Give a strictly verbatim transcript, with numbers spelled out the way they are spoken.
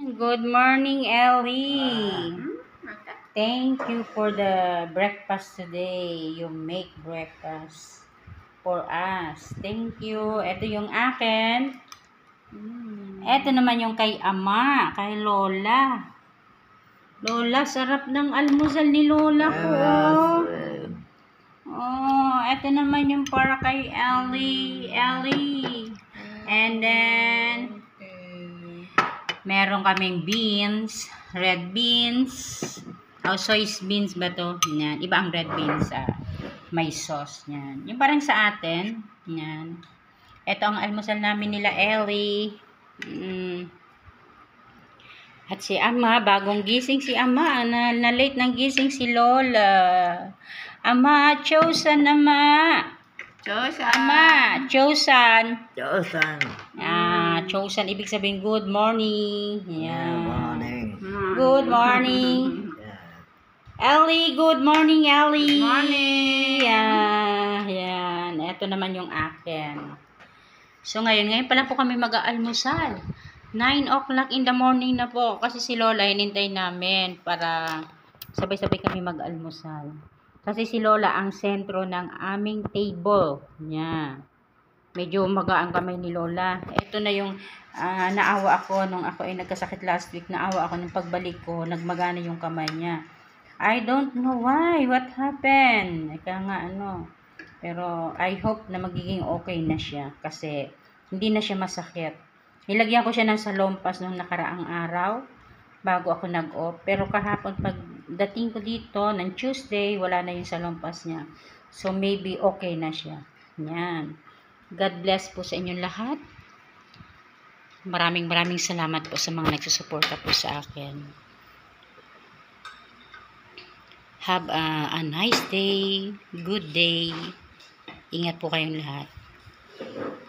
Good morning, Ellie. Thank you for the breakfast today. You make breakfast for us. Thank you. Ito yung akin. Ito naman yung kay Ama, kay Lola. Lola, sarap ng almusal ni Lola ko. Oh, ito naman yung para kay Ellie. Ellie. And then, meron kaming beans, red beans. Oh, soy beans ba to? Yan. Iba ang red beans. Ah. May sauce. Yan. Yung parang sa atin. Yan. Ito ang almusal namin nila, Ellie. Mm. At si Ama, bagong gising si Ama. Na, na late ng gising si Lola. Ama, chosen Ama. Chosen. Ama, chosen. Chosen. Ah, chosen, ibig sabihin good morning. Yeah, Yan. morning. Good morning. Yeah. Ellie, good morning, Ellie. Good morning. Yeah, yan. Ito naman yung akin. So, ngayon, ngayon pala po kami mag-aalmusal. nine o'clock in the morning na po. Kasi si Lola, hinintay namin para sabay-sabay kami mag-almusal. Kasi si Lola ang sentro ng aming table. Yan. Medyo magaan kamay ni Lola. Ito na yung uh, naawa ako nung ako ay nagkasakit last week. Naawa ako nung pagbalik ko. Nagmagana yung kamay niya. I don't know why. What happened? Kaya nga ano. Pero I hope na magiging okay na siya. Kasi hindi na siya masakit. Nilagyan ko siya ng salompas nung nakaraang araw. Bago ako nag-off. Pero kahapon pagdating ko dito ng Tuesday, wala na yung salompas niya. So maybe okay na siya. Yan. God bless po sa inyong lahat. Maraming maraming salamat po sa mga nagsusuporta po sa akin. Have a, a nice day, good day. Ingat po kayong lahat.